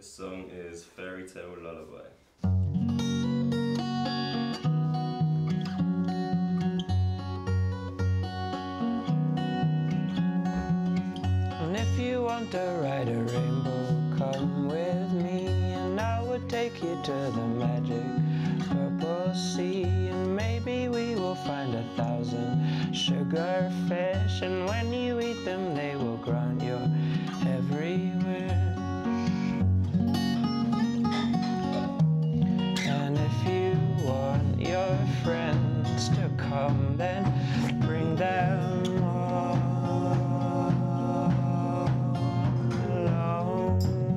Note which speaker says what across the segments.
Speaker 1: This song is Fairy Tale Lullaby.
Speaker 2: And if you want to ride a rainbow, come with me, and I will take you to the magic purple sea. And maybe we will find 1,000 sugar fish, and when you eat them they will grant your every wish. And if you want your friends to come, then bring them all along.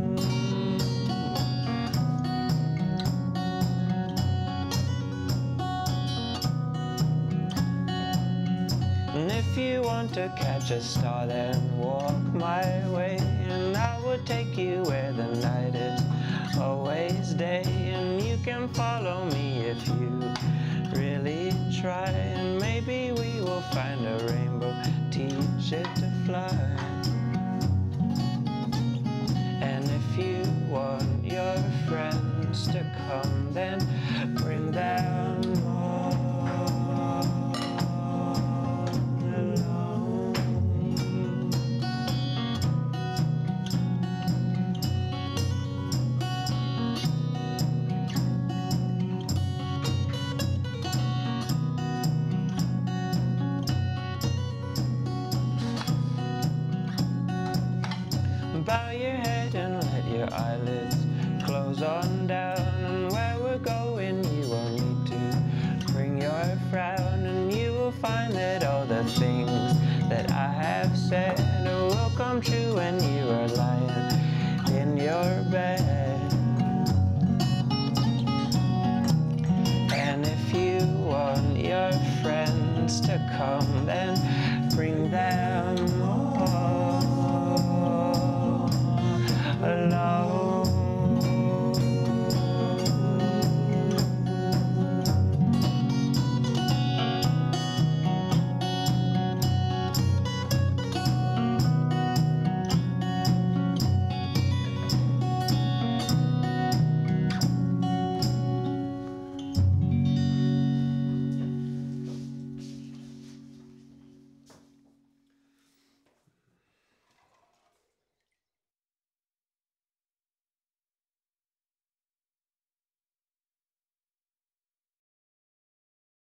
Speaker 2: And if you want to catch a star, then walk my way, and I will take you where the night is always day. And you can follow me if you really try, and maybe we will find a rainbow, teach it to fly. And if you want your friends to come, then bring them all along. Bow your head and let your eyelids close on down. And where we're going you won't need to bring your frown, and you will find that all the things that I have said will come true when you are lying in your bed.